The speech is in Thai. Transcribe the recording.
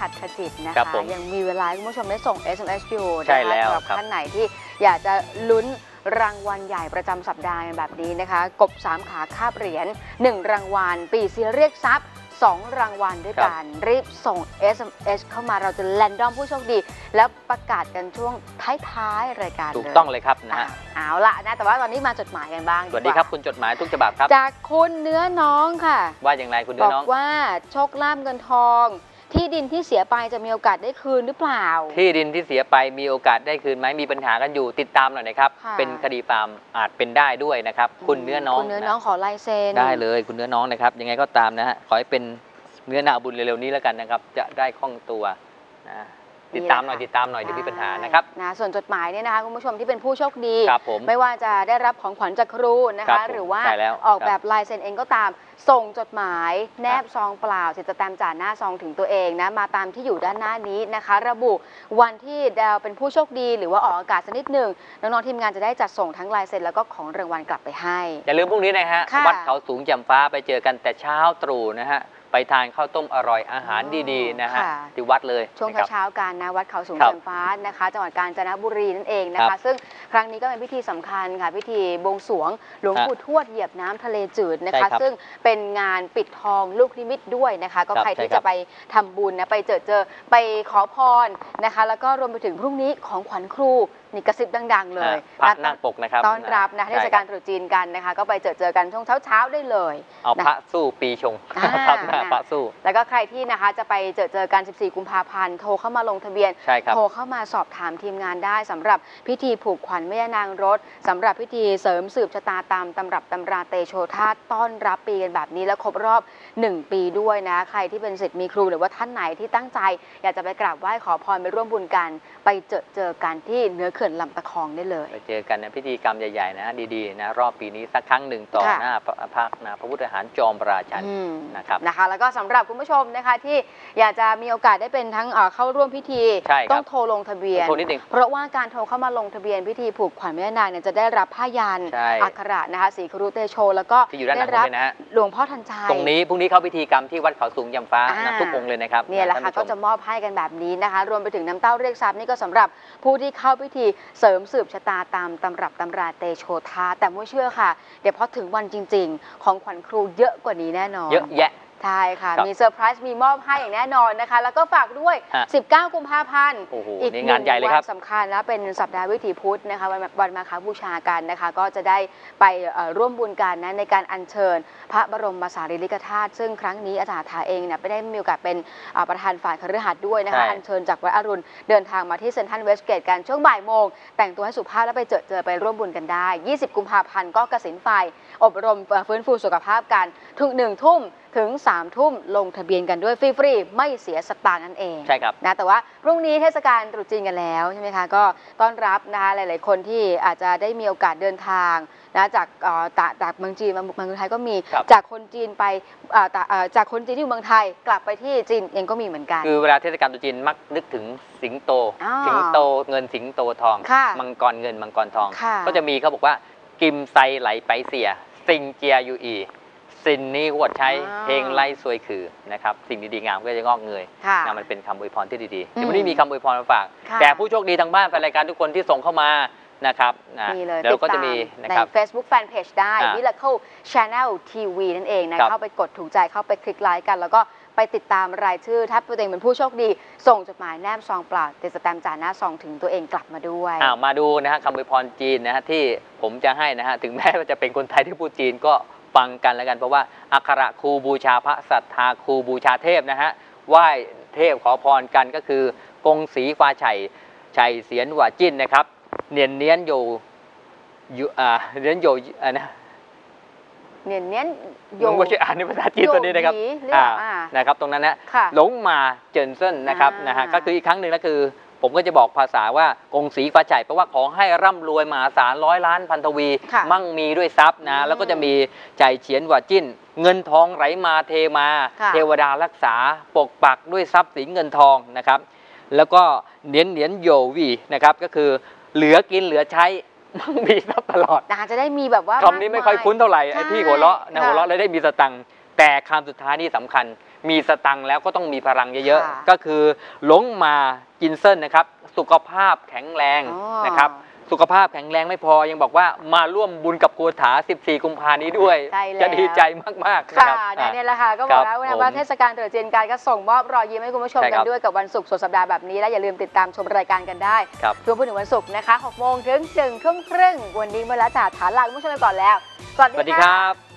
ดขจิตนะคะยังมีเวลาคุณผู้ชมได้ส่ง SMS อยู่นะคะสำหรับท่านไหนที่อยากจะลุ้นรางวัลใหญ่ประจำสัปดาห์แบบนี้นะคะกบ3ขาคาบเหรียญ1รางวัลปีเสียเรียกทรัพย์2รางวัลด้วยกันรีบส่ง SMS เข้ามาเราจะแรนดอมผู้โชคดีแล้วประกาศกันช่วงท้ายๆรายการถูกต้องเลยครับนะฮะเอาละนะแต่ว่าตอนนี้มาจดหมายกันบ้างสวัสดีครับคุณจดหมายทุกฉบับครับจากคุณเนื้อน้องค่ะว่าอย่างไรคุณเนื้อน้องบอกว่าโชคลาภเงินทองที่ดินที่เสียไปจะมีโอกาสได้คืนหรือเปล่าที่ดินที่เสียไปมีโอกาสได้คืนไหมมีปัญหากันอยู่ติดตามหน่อยนะครับเป็นคดีฟาร์มอาจเป็นได้ด้วยนะครับคุณเนื้อน้องคุณเนื้อน้องขอลายเซ็นได้เลยคุณเนื้อน้องนะครับยังไงก็ตามนะฮะขอให้เป็นเนื้อนาบุญเร็วๆนี้แล้วกันนะครับจะได้คล่องตัวนะติดตามหน่อยเดี๋ยวมีปัญหานะครับส่วนจดหมายเนี่ยนะคะคุณผู้ชมที่เป็นผู้โชคดีไม่ว่าจะได้รับของขวัญจากครูนะคะหรือว่าออกแบบลายเซ็นเองก็ตามส่งจดหมายแนบซองเปล่าติดสแตมป์จ่าหน้าซองถึงตัวเองนะมาตามที่อยู่ด้านหน้านี้นะคะระบุวันที่ดาวเป็นผู้โชคดีหรือว่าออกอากาศสักนิดหนึ่งน้องๆทีมงานจะได้จัดส่งทั้งลายเซ็นแล้วก็ของรางวัลกลับไปให้อย่าลืมพรุ่งนี้นะฮะวัดเขาสูงแจ่มฟ้าไปเจอกันแต่เช้าตรู่นะฮะไปทานข้าวต้มอร่อยอาหารดีๆนะฮะที่วัดเลยช่วงเช้าๆกันนะวัดเขาสูงแจ่มฟ้านะคะจังหวัดกาญจนบุรีนั่นเองนะคะซึ่งครั้งนี้ก็เป็นพิธีสำคัญค่ะพิธีบวงสรวงหลวงปู่ทวดเหยียบน้ำทะเลจืดนะคะซึ่งเป็นงานปิดทองลูกนิมิตด้วยนะคะก็ใครที่จะไปทำบุญนะไปเจอไปขอพรนะคะแล้วก็รวมไปถึงพรุ่งนี้ของขวัญครูนี่กระซิบดังๆเลยพระนั่งปกนะครับต้อนรับนะเทศกาลตรุษจีนกันนะคะก็ไปเจอกันช่วงเช้าได้เลยเอาพระสู้ปีชงครับพระสู้แล้วก็ใครที่นะคะจะไปเจอกัน14กุมภาพันธ์โทรเข้ามาลงทะเบียนโทรเข้ามาสอบถามทีมงานได้สำหรับพิธีผูกขวัญแม่ย่านางรถสำหรับพิธีเสริมสืบชะตาตามตำรับตำราเตโชธาต้อนรับปีกันแบบนี้แล้วครบรอบ1ปีด้วยนะใครที่เป็นศิษย์มีครูหรือว่าท่านไหนที่ตั้งใจอยากจะไปกราบไหว้ขอพรไปร่วมบุญกันไปเจอกันที่เนื้อเขื่อนลำตะคองได้เลยไปเจอกันนะพิธีกรรมใหญ่ๆนะดีๆนะรอบปีนี้สักครั้งหนึ่งต่อหน้าพระพุทธหารจอมราชันนะครับแล้วก็สำหรับคุณผู้ชมนะคะที่อยากจะมีโอกาสได้เป็นทั้งเข้าร่วมพิธีต้องโทรลงทะเบียนเพราะว่าการโทรเข้ามาลงทะเบียนพิธีผูกขวัญแม่นางเนี่ยจะได้รับผ้ายันอักขระนะคะศรีครุเตโชแล้วก็ได้รับหลวงพ่อทันใจตรงนี้พรุ่งนี้เข้าพิธีกรรมที่วัดเขาสูงแจ่มฟ้าทุกองค์เลยนะครับนี่แหละค่ะก็จะมอบให้กันแบบนี้นะคะรวมไปถึงน้ำเต้าเรียกทรัพย์นี่ก็สำหรับผู้ที่เข้าพิธีเสริมสืบชะตาตามตำรับตำราเตโชธาแต่ไม่เชื่อค่ะเดี๋ยวพอถึงวันจริงๆของขวัญครูเยอะกว่านี้แน่นอนเยอะแยะใช่ค่ะมีเซอร์ไพรส์มีมอบให้อย่างแน่นอนนะคะแล้วก็ฝากด้วย19กุมภาพันธ์อีกงานใหญ่เลยครับสำคัญแล้วเป็นสัปดาห์วิถีพุธนะคะวันมาฆบูชากันนะคะก็จะได้ไปร่วมบุญกันนะในการอัญเชิญพระบรมสารีริกธาตุซึ่งครั้งนี้อาจารย์ถาเองเนี่ยไม่ได้มีโอกาสเป็นประธานฝ่ายคฤหัสถ์ด้วยนะคะอัญเชิญจากวัดอรุณเดินทางมาที่เซ็นทรัลเวสต์เกตกันช่วงบ่ายโมงแต่งตัวให้สุภาพแล้วไปเจอไปร่วมบุญกันได้20กุมภาพันธ์ก็กสิณไฟอบรมฟื้นฟูสุขภาพกันทุก1 ทุ่มถึง3 ทุ่มลงทะเบียนกันด้วยฟรีๆไม่เสียสตางค์นั่นเองใช่ครับนะแต่ว่าพรุ่งนี้เทศกาลตรุษจีนกันแล้วใช่ไหมคะก็ต้อนรับนะคะหลายๆคนที่อาจจะได้มีโอกาสเดินทางนะจากเมืองจีนมาเมืองไทยก็มีจากคนจีนไปจากคนจีนที่อยู่เมืองไทยกลับไปที่จีนเองก็มีเหมือนกันคือเวลาเทศกาลตรุษจีนมักนึกถึงสิงโตเงินสิงโตทองมังกรเงินมังกรทองก็จะมีเขาบอกว่ากิมไซไหลไปเสียซิงเจียยูอีสินนี้วดใช้เพลงไล่ซวยคือนะครับสิ่งดีๆงามก็จะงอกเงยนะมันเป็นคำอวยพรที่ดีๆวันนี้มีคำอวยพรมาฝากแต่ผู้โชคดีทางบ้านแฟนรายการทุกคนที่ส่งเข้ามานะครับเดี๋ยวก็จะมีใน Facebook Fanpage ได้ Miracle Channel TV นั่นเองนะเข้าไปกดถูกใจเข้าไปคลิกไลค์กันแล้วก็ไปติดตามรายชื่อถ้าตัวเองเป็นผู้โชคดีส่งจดหมายแนบซองเปล่าติดสแตมป์จ่าหน้าซองถึงตัวเองกลับมาด้วยมาดูนะฮะคำอวยพรจีนนะฮะที่ผมจะให้นะฮะถึงแม้ว่าจะเป็นคนไทยที่พูดจีนก็ฟังกันแล้วกันเพราะว่าอักขระครูบูชาพระศรัทธาครูบูชาเทพนะฮะไหว้เทพขอพรกันก็คือกงสีฟ้าชัยเสียนหว่าจิ้นนะครับเนียนเนียนอยู่เนียนอยู่นะเนียนเนียนโยงว่าจะอ่านในภาษาจีนตัวนี้นะครับนะครับตรงนั้นนะหลงมาเจินเซินนะครับก็คืออีกครั้งหนึ่งก็คือผมก็จะบอกภาษาว่ากงสีฟ้าชัยแปลว่าขอให้ร่ำรวยมหาศาล100 ล้านพันทวีมั่งมีด้วยทรัพย์นะแล้วก็จะมีใจเฉียนหว่าจิ้นเงินทองไหลมาเทมาเทวดารักษาปกปักด้วยทรัพย์สินเงินทองนะครับแล้วก็เนียนโยวีนะครับก็คือเหลือกินเหลือใช้มั่งมีทรัพย์ตลอดจะได้มีแบบว่าคำนี้ไม่ค่อยคุ้นเท่าไหร่ไอ้ที่หัวเราะนะหัวเราะเลยได้มีสตังค์แต่คำสุดท้ายนี่สำคัญมีสตังค์แล้วก็ต้องมีพลังเยอะๆก็คือหลงมาจินเซินนะครับสุขภาพแข็งแรงนะครับสุขภาพแข็งแรงไม่พอยังบอกว่ามาร่วมบุญกับครูถา14 กุมภานี้ด้วยจะดีใจมากๆนะครับนี่แหละค่ะก็บอกแล้วว่าเทศกาลตรุษจีนการก็ส่งมอบรอยยิ้มให้คุณผู้ชมกันด้วยกับวันศุกร์สุดสัปดาห์แบบนี้และอย่าลืมติดตามชมรายการกันได้ทุกวันถึงวันศุกร์นะคะ 6 โมงถึง 1 ทุ่มครึ่งวันนี้เมื่อละจ่าฐานลาคุณผู้ชมไปก่อนแล้วสวัสดีครับ